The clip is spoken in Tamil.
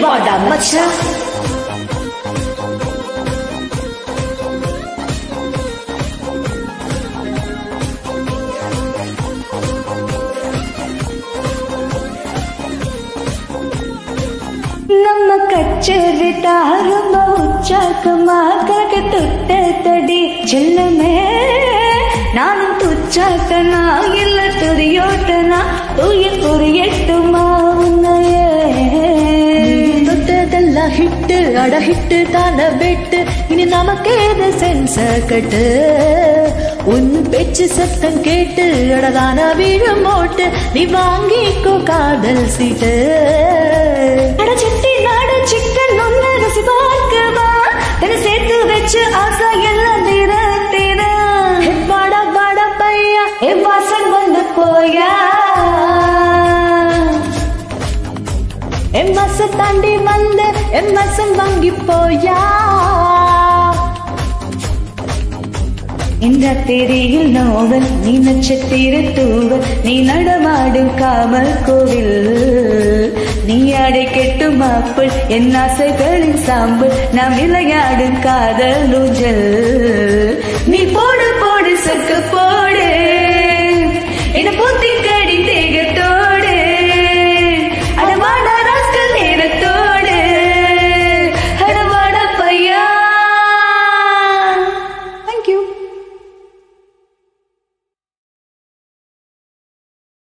வாடா மச்சான். ನಮ್ಮ ಕಚ್ಚೇರಿ ತಾರಮ್ಮ ಉಚ್ಚಾಕಮಾಕ ತುಟ್ಟ ತಡಿ ಚೆಲ್ಲಮೇ ನಾನು ತುಚ್ಚಾಕನ ಇಲ್ಲ ತುರಿಯೋಟನ ಉಯಿರ್ புரியட்டுமா உன்னையே தொட்டதெல்ல ஹிட்டு அட ஹிட்டு தான பெட்டு இனி நமக்கேது சென்ச கட்டு உன் பேச்சு சத்தம் கேட்டு அடதான வீழும் மோட்டு நீ வாங்கிக்கோ காதல் சீட்டு அட சிட்டி நாடு சிக்கன் ஒன்னு ரசி பார்க்கவா தன சேர்த்து வச்சு ஆசை எல்லாம் நிறத்திட வாடா வாடா பையா என் வாசன் வந்து போயா என் வாச தாண்டி வந்து என் வாசன் வாங்கி போயா இந்த திரியில் நோவல் நீ நட்சத்திர தூவல் நீ நடமாடும் காமல் கோவில் நீ ஆடை கெட்டும் மாப்பிள் என் ஆசைகளின் சாம்பல் நாம் விளையாடும் காதல் ஊஞ்சல்